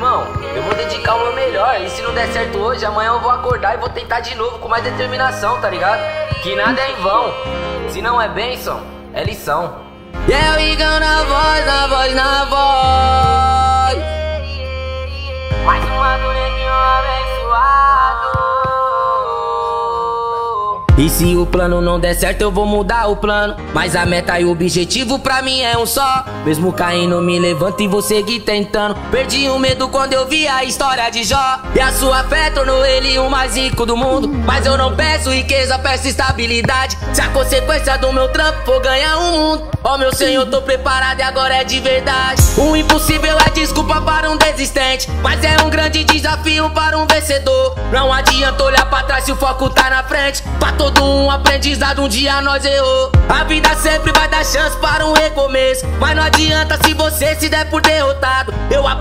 Irmão, eu vou dedicar o meu melhor. E se não der certo hoje, amanhã eu vou acordar e vou tentar de novo com mais determinação, tá ligado? Que nada é em vão. Se não é bênção, é lição. E é o Igão na voz, na voz, na voz. Mais uma do neguinho abençoado. E se o plano não der certo, eu vou mudar o plano. Mas a meta e o objetivo pra mim é um só. Mesmo caindo, me levanto e vou seguir tentando. Perdi o medo quando eu vi a história de Jó. E a sua fé tornou ele o mais rico do mundo. Mas eu não peço riqueza, peço estabilidade. Se a consequência do meu trampo for ganhar o mundo, ó meu Senhor, tô preparado e agora é de verdade. O impossível é desculpa para um desistente, mas é um grande desafio para um vencedor. Não adianta olhar pra trás se o foco tá na frente. Pra todo um aprendizado, um dia nós errou. A vida sempre vai dar chance para um recomeço, mas não adianta se você se der por derrotado. Eu